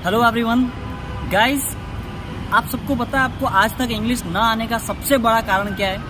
Hello everyone guys, आप सबको पता है आपको आज तक इंग्लिश ना आने का सबसे बड़ा कारण क्या है?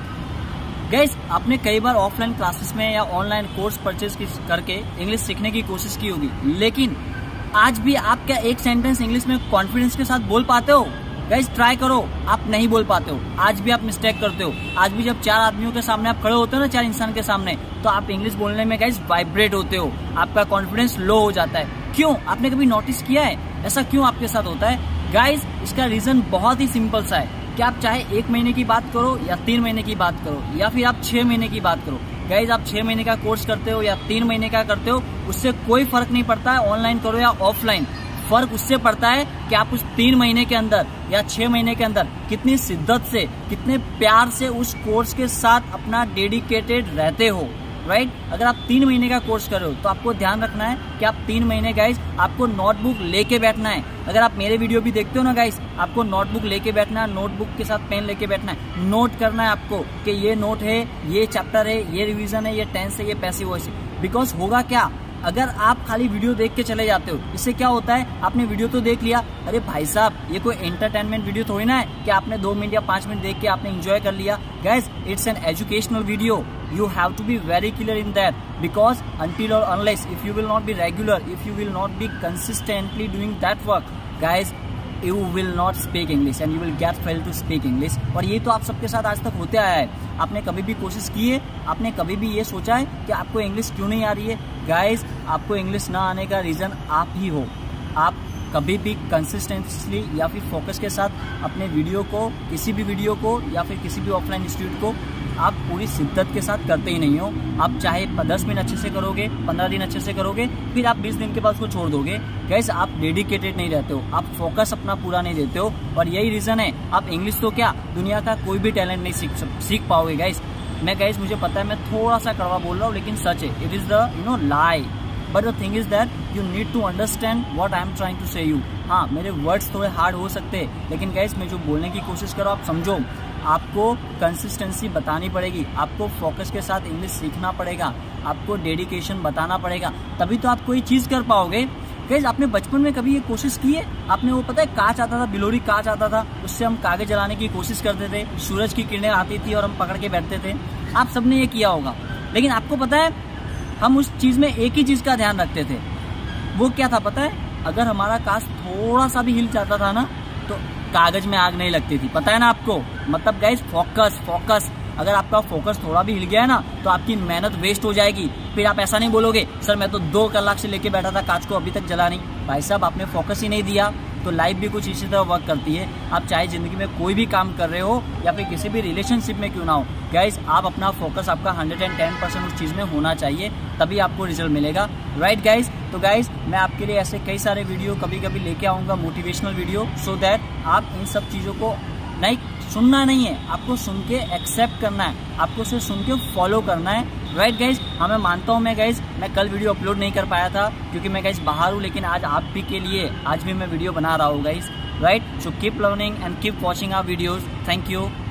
गाइस, आपने कई बार ऑफलाइन क्लासेस में या ऑनलाइन कोर्स परचेज करके इंग्लिश सीखने की कोशिश की होगी, लेकिन आज भी आप क्या एक सेंटेंस इंग्लिश में कॉन्फिडेंस के साथ बोल पाते हो? गाइस ट्राई करो, आप नहीं बोल पाते हो। आज भी आप मिस्टेक करते हो। आज भी जब चार आदमियों के सामने आप खड़े होते हो ना, चार इंसान के सामने, तो आप इंग्लिश बोलने में गाइस वाइब्रेट होते हो, आपका कॉन्फिडेंस लो हो जाता है। क्यों? आपने कभी नोटिस किया है ऐसा क्यों आपके साथ होता है? गाइस, इसका रीजन बहुत ही सिंपल सा है कि आप चाहे 1 महीने की बात करो या 3 महीने की बात करो या फिर आप 6 महीने की बात करो। गाइस, आप 6 महीने का कोर्स करते हो या 3 महीने का करते हो, उससे कोई फर्क नहीं पड़ता है ऑनलाइन करो या ऑफलाइन। फर्क उससे पड़ता है कि आप उस 3 महीने के अंदर या 6 महीने के अंदर कितनी शिद्दत से, कितने प्यार से उस कोर्स के साथ अपना डेडिकेटेड रहते हो। राइट? अगर आप 3 महीने का कोर्स कर रहे हो तो आपको ध्यान रखना है कि आप 3 महीने गाइस आपको नोटबुक लेके बैठना है। अगर आप मेरे वीडियो भी देखते हो ना गाइस, आपको नोटबुक लेके बैठना है, नोटबुक के साथ पेन लेके बैठना है। नोट करना है आपको कि ये नोट है, ये चैप्टर है, ये रिवीजन है, ये टेंस है, ये पैसिव वॉइस है। बिकॉज होगा क्या, अगर आप खाली वीडियो देख के चले जाते हो, इससे क्या होता है, आपने वीडियो तो देख लिया, अरे भाई साहब ये कोई एंटरटेनमेंट वीडियो थोड़ी ना है कि आपने 2 मिनट या 5 मिनट देख के आपने एंजॉय कर लिया। Guys, it's an educational video, you have to be very clear in that, because until or unless if you will not be regular, if you will not be consistently doing that work, guys, you will not speak English and you will get fail to speak English। और ये तो आप सबके साथ आज तक होते आया है। आपने कभी भी कोशिश की है? आपने कभी भी ये सोचा है कि आपको इंग्लिश क्यों नहीं आ रही है? गाइस, आपको इंग्लिश ना आने का रीजन आप ही हो। आप कभी भी कंसिस्टेंटली या फिर फोकस के साथ अपने वीडियो को, किसी भी वीडियो को या फिर किसी भी ऑफलाइन इंस्टीट्यूट को आप पूरी शिद्दत के साथ करते ही नहीं हो। आप चाहे 10 मिनट अच्छे से करोगे, 15 दिन अच्छे से करोगे, फिर आप 20 दिन के बाद उसको छोड़ दोगे। गाइस, आप डेडिकेटेड नहीं रहते हो, आप फोकस अपना पूरा नहीं देते हो, और यही रीजन है आप इंग्लिश तो क्या दुनिया का कोई भी टैलेंट नहीं सीख पाओगे। गाइस, मुझे पता है मैं थोड़ा सा कड़वा बोल रहा हूँ, लेकिन सच है, it is the lie, but the thing is that you need to understand what I am trying to say you. हाँ, मेरे वर्ड्स थोड़े हार्ड हो सकते हैं, लेकिन गाइस मैं जो बोलने की कोशिश करो आप समझो। आपको कंसिस्टेंसी बतानी पड़ेगी, आपको फोकस के साथ इंग्लिश सीखना पड़ेगा, आपको डेडिकेशन बताना पड़ेगा, तभी तो आप कोई चीज़ कर पाओगे। गाइस, आपने बचपन में कभी ये कोशिश की है? आपने वो पता है कांच आता था, बिलोरी कांच आता था, उससे हम कागज जलाने की कोशिश करते थे, सूरज की किरणें आती थी और हम पकड़ के बैठते थे। आप सबने ये किया होगा, लेकिन आपको पता है हम उस चीज़ में एक ही चीज़ का ध्यान रखते थे। वो क्या था पता है? अगर हमारा कांच थोड़ा सा भी हिल जाता था ना, तो कागज में आग नहीं लगती थी। पता है ना आपको? मतलब गाइस, फोकस। अगर आपका फोकस थोड़ा भी हिल गया है ना, तो आपकी मेहनत वेस्ट हो जाएगी। फिर आप ऐसा नहीं बोलोगे सर मैं तो 2 कलाक से लेके बैठा था, कांच को अभी तक जला नहीं। भाई साहब, आपने फोकस ही नहीं दिया। तो लाइफ भी कुछ इसी तरह वर्क करती है। आप चाहे जिंदगी में कोई भी काम कर रहे हो या फिर किसी भी रिलेशनशिप में क्यों ना हो, गाइस आप अपना फोकस आपका 110% उस चीज़ में होना चाहिए, तभी आपको रिजल्ट मिलेगा। Right guys? तो गाइस, मैं आपके लिए ऐसे कई सारे वीडियो कभी कभी लेके आऊँगा, मोटिवेशनल वीडियो, सो दैट आप इन सब चीज़ों को नहीं सुनना नहीं है, आपको सुन के एक्सेप्ट करना है, आपको उसे सुन के फॉलो करना है। Right guys? हाँ, मैं मानता हूँ मैं कल वीडियो अपलोड नहीं कर पाया था क्योंकि मैं गाइज बाहर हूँ, लेकिन आज आप भी के लिए आज भी मैं वीडियो बना रहा हूँ guys. Right? So keep learning and keep watching our videos. Thank you.